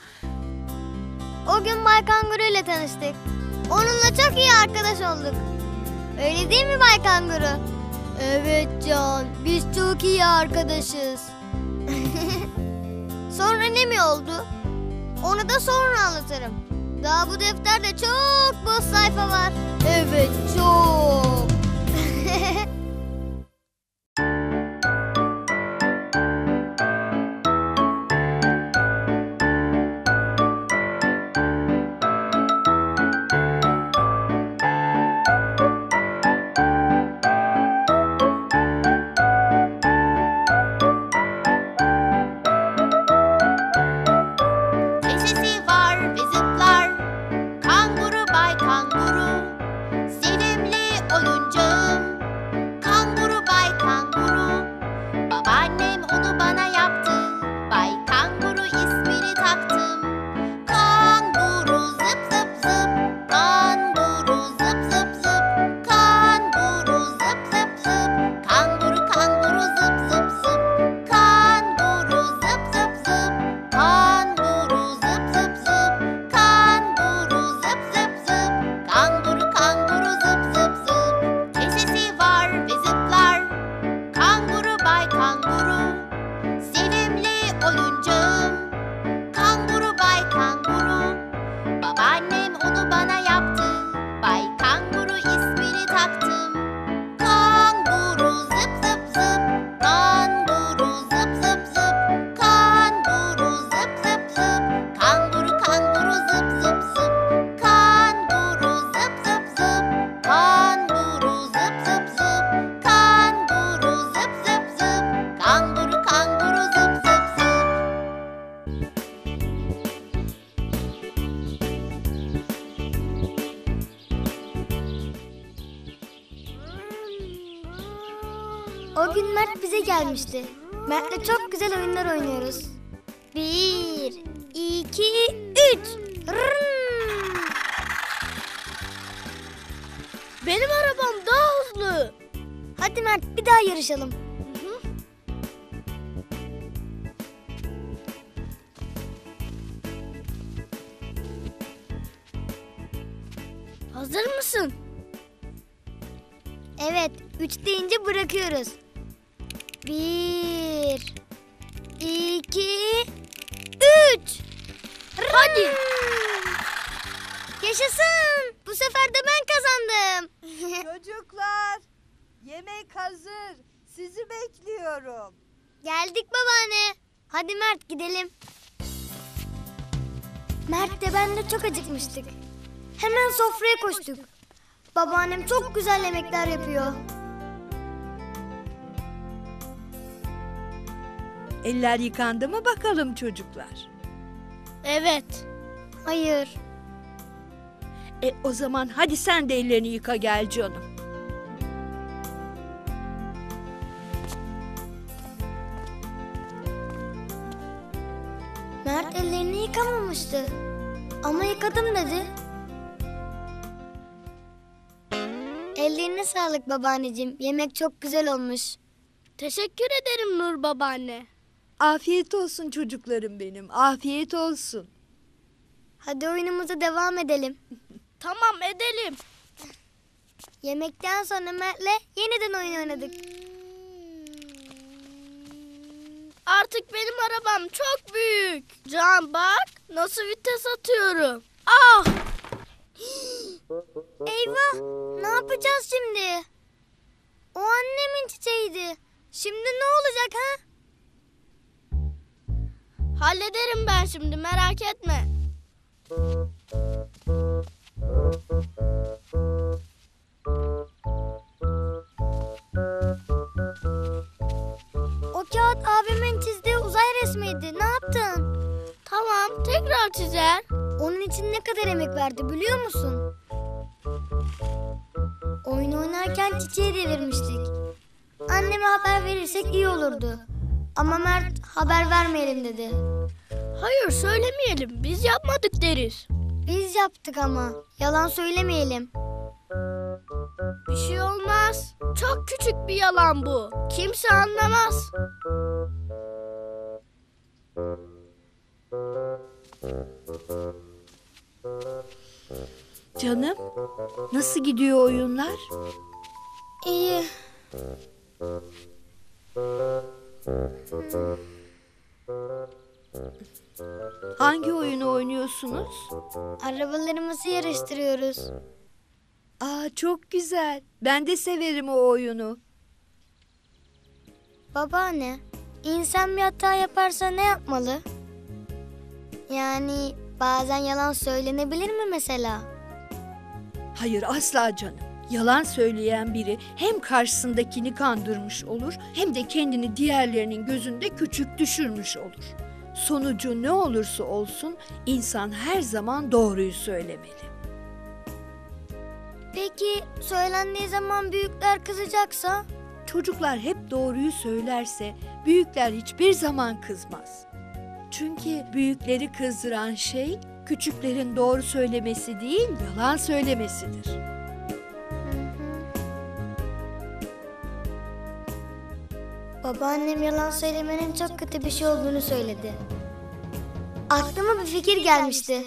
O gün Bay Kanguru ile tanıştık. Onunla çok iyi arkadaş olduk. Öyle değil mi Bay Kanguru? Evet Can, biz çok iyi arkadaşız. Sonra ne mi oldu? Onu da sonra anlatırım. Daha bu defterde çok boş sayfa var. Evet, çok. Neşesi var ve zıplar, kanguru bay kanguru, sevimli oyuncağım, kanguru bay kanguru. Babaannem onu bana yaptı, bay kanguru ismini taktım. Kanguru zıp zıp zıp, kanguru zıp zıp zıp, kanguru zıp zıp zıp, kanguru kanguru zıp zıp zıp, kanguru zıp zıp zıp, kanguru zıp zıp zıp, kanguru zıp zıp zıp, kanguru kanguru zıp zıp zıp. Neşesi var ve zıplar, kanguru bay kanguru, sevimli oyuncağım, kanguru bay kanguru. Babaannem onu bana yaptı, bay kanguru ismini taktım. Kanguru zıp zıp zıp, kanguru zıp zıp zıp, kanguru zıp zıp zıp, kanguru kanguru zıp zıp zıp, kanguru zıp zıp zıp, kanguru zıp zıp zıp, kanguru zıp zıp zıp, kanguru kanguru zıp zıp zıp. O gün Mert bize gelmişti. Mert'le çok güzel oyunlar oynuyoruz. 1, 2, 3. Benim arabam daha hızlı. Hadi Mert bir daha yarışalım. Hazır mısın? Evet, 3 deyince bırakıyoruz. 1, 2, 3. Hadi. Yaşasın. Bu sefer de ben kazandım. Çocuklar, yemek hazır. Sizi bekliyorum. Geldik babaanne. Hadi Mert gidelim. Mert de ben de çok acıkmıştık. Hemen sofraya koştuk. Babaannem çok güzel yemekler yapıyor. Eller yıkandı mı bakalım çocuklar? Evet. Hayır. O zaman hadi sen de ellerini yıka gel canım. Mert ellerini yıkamamıştı. Ama yıkadım dedi. Ellerine sağlık babaanneciğim. Yemek çok güzel olmuş. Teşekkür ederim Nur babaanne. Afiyet olsun çocuklarım benim, afiyet olsun. Hadi oyunumuza devam edelim. Tamam edelim. Yemekten sonra Mert'le yeniden oyun oynadık. Artık benim arabam çok büyük. Can bak nasıl vites atıyorum. Ah! Eyvah! Ne yapacağız şimdi? O annemin çiçeğiydi. Şimdi ne olacak ha? Hallederim ben şimdi merak etme. O kağıt abimin çizdiği uzay resmiydi. Ne yaptın? Tamam, tekrar çizer. Onun için ne kadar emek verdi biliyor musun? Oyun oynarken çiçeği devirmiştik. Anneme haber verirsek iyi olurdu. Ama Mert haber vermeyelim dedi. Hayır söylemeyelim. Biz yapmadık deriz. Biz yaptık ama. Yalan söylemeyelim. Bir şey olmaz. Çok küçük bir yalan bu. Kimse anlamaz. Canım, nasıl gidiyor oyunlar? İyi. Hangi oyunu oynuyorsunuz? Arabalarımızı yarıştırıyoruz. Aa, çok güzel. Ben de severim o oyunu. Babaanne, insan bir hata yaparsa ne yapmalı? Yani bazen yalan söylenebilir mi mesela? Hayır, asla canım. Yalan söyleyen biri hem karşısındakini kandırmış olur hem de kendini diğerlerinin gözünde küçük düşürmüş olur. Sonucu ne olursa olsun insan her zaman doğruyu söylemeli. Peki söylendiği zaman büyükler kızacaksa? Çocuklar hep doğruyu söylerse büyükler hiçbir zaman kızmaz. Çünkü büyükleri kızdıran şey küçüklerin doğru söylemesi değil, yalan söylemesidir. Babaannem yalan söylemenin çok kötü bir şey olduğunu söyledi. Aklıma bir fikir gelmişti.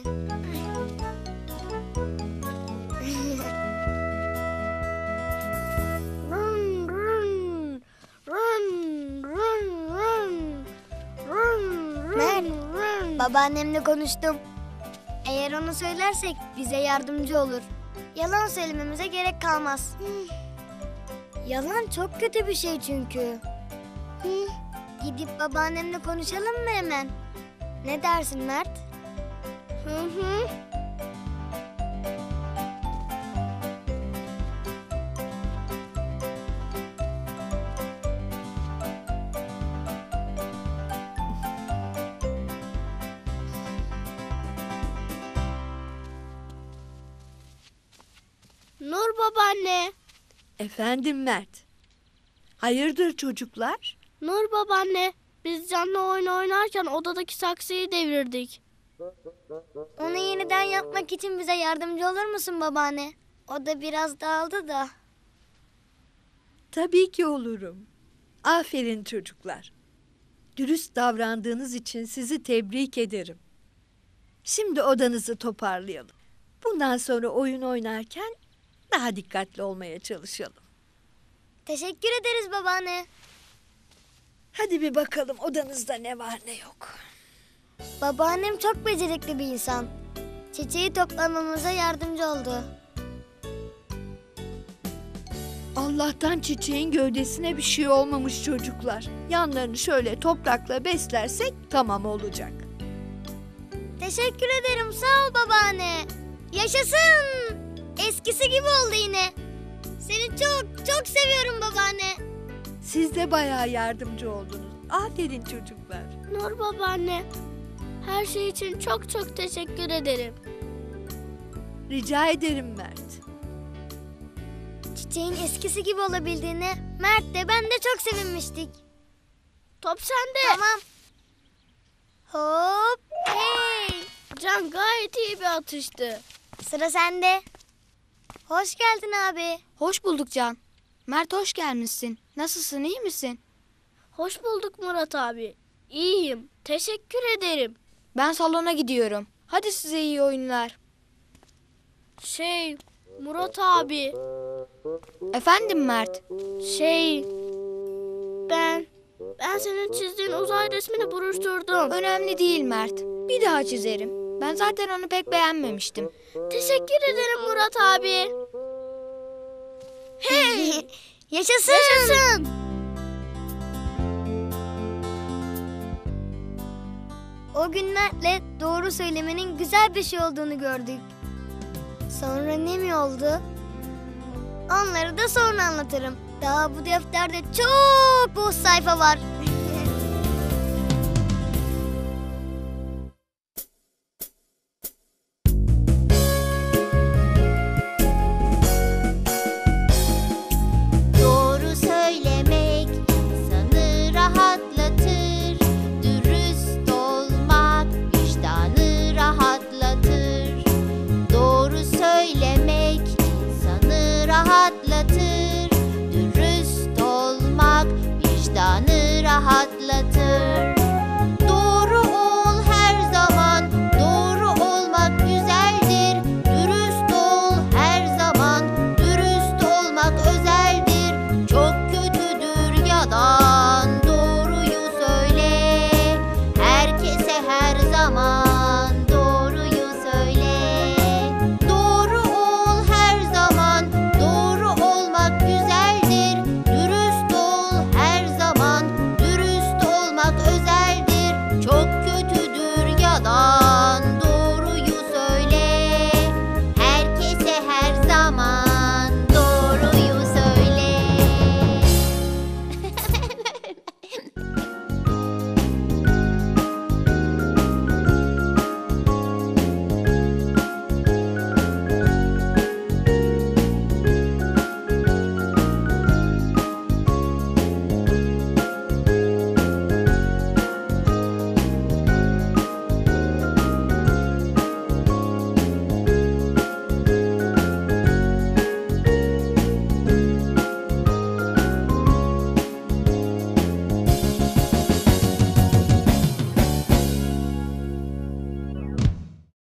Mert, babaannemle konuştum. Eğer onu söylersek bize yardımcı olur. Yalan söylememize gerek kalmaz. Yalan çok kötü bir şey çünkü. Gidip babaannemle konuşalım mı hemen? Ne dersin Mert? Hı. Nur babaanne. Efendim Mert. Hayırdır çocuklar? Nur babaanne. Biz Can'la oyun oynarken odadaki saksıyı devirdik. Onu yeniden yapmak için bize yardımcı olur musun babaanne? O da biraz dağıldı da. Tabii ki olurum. Aferin çocuklar. Dürüst davrandığınız için sizi tebrik ederim. Şimdi odanızı toparlayalım. Bundan sonra oyun oynarken daha dikkatli olmaya çalışalım. Teşekkür ederiz babaanne. Hadi bir bakalım odanızda ne var ne yok. Babaannem çok becerikli bir insan. Çiçeği toplamamıza yardımcı oldu. Allah'tan çiçeğin gövdesine bir şey olmamış çocuklar. Yanlarını şöyle toprakla beslersek tamam olacak. Teşekkür ederim, sağ ol babaanne. Yaşasın! Eskisi gibi oldu yine. Seni çok çok seviyorum babaanne. Siz de bayağı yardımcı oldunuz. Aferin çocuklar. Nur babaanne, her şey için çok çok teşekkür ederim. Rica ederim Mert. Çiçeğin eskisi gibi olabildiğine Mert de ben de çok sevinmiştik. Top sende. Tamam. Hop, hey. Can gayet iyi bir atıştı. Sıra sende. Hoş geldin abi. Hoş bulduk Can. Mert hoş gelmişsin. Nasılsın, iyi misin? Hoş bulduk Murat abi. İyiyim. Teşekkür ederim. Ben salona gidiyorum. Hadi size iyi oyunlar. Murat abi. Efendim Mert? Ben senin çizdiğin uzay resmini buruşturdum. Önemli değil Mert. Bir daha çizerim. Ben zaten onu pek beğenmemiştim. Teşekkür ederim Murat abi. Hey! Yaşasın! Yaşasın! O günlerle doğru söylemenin güzel bir şey olduğunu gördük. Sonra ne mi oldu? Onları da sonra anlatırım. Daha bu defterde çok boş sayfa var.